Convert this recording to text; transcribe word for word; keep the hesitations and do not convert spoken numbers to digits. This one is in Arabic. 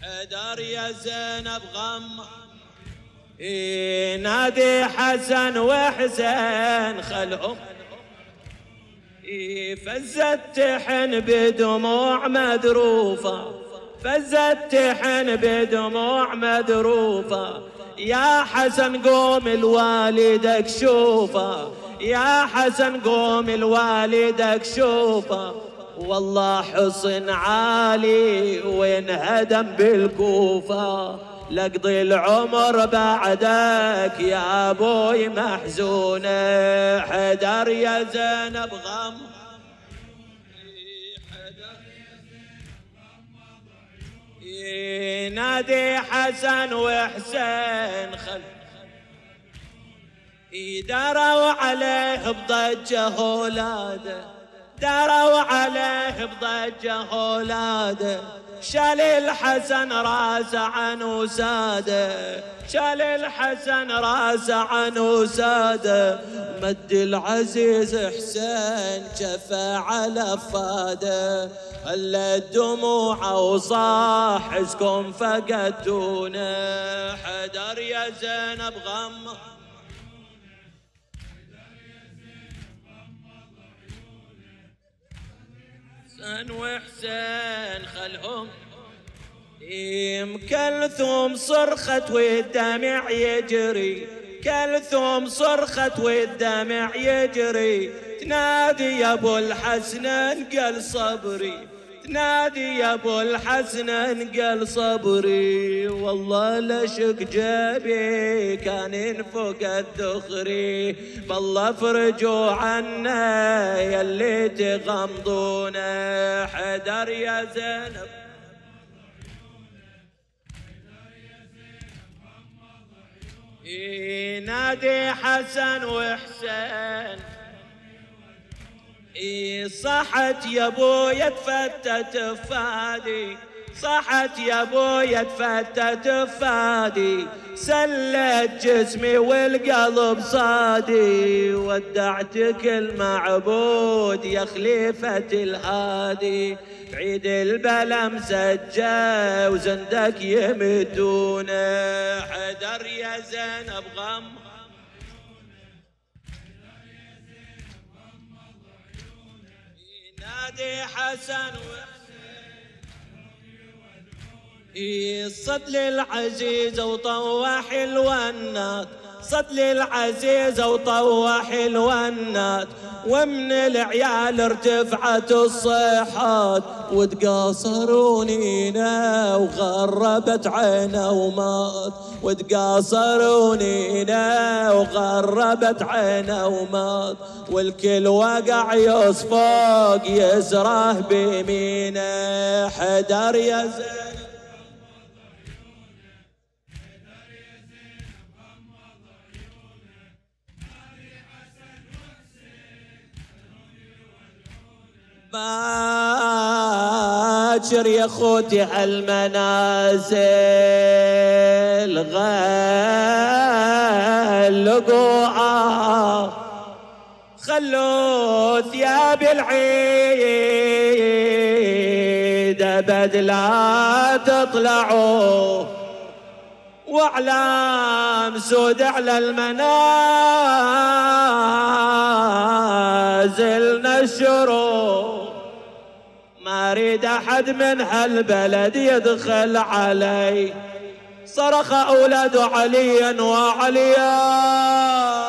حيدر يا زينب غم ينادي حسن وحسين خلهم فزت تحن بدموع مذروفة فزت تحن بدموع مذروفة يا حسن قوم الوالدك شوفه يا حسن قوم الوالدك شوفه والله حصن عالي وانهدم بالكوفة لقضي العمر بعدك يا ابوي محزونة حيدر يا زينب غم ينادي حسن وحسين خل دروا عليه بضجة اولاده دروا عليه بضجة اولاده شال الحسن راسه عن وساده شال الحسن راسه عن وساده مد العزيز حسين شفى على فاده خلت دموعه وصاح اسكم فقدتونا حيدر يا زينب غم حسن وحسين خلهم ام كلثوم صرخت والدمع يجري كلثوم صرخت والدمع يجري تنادي يا ابو الحسن انقل صبري تنادي يا ابو الحسن انقل صبري والله لشق جيبي كان ينفق الذخري بالله فرجوا عنا يلي تغمضونا حيدر يا زينب ينادي حسن وحسين صحت يا ابويا تفتت فادي صحت يا ابويا تفتت فادي سلت جسمي والقلب صادي ودعتك المعبود يا خليفة الهادي بعيد البلا مسجى وزندك يمدونا حيدر يا زينب غم ينادي حسن صد للعزيز وطوح الونات صد للعزيز وطوح الونات ومن العيال ارتفعت الصيحات وتقاصرونينا وغربت عينه ومات وتقاصرونينا وغربت عينه ومات والكل وقع يصفق يزره بيمينه حيدر يا زين باكر يا خوتي هالمنازل غلقوا خلوا ثياب العيد ابد لا تطلعوا واعلام سود على المنازل نشروا ما اريد احد من هالبلد يدخل علي صرخ اولاد عليا وعليا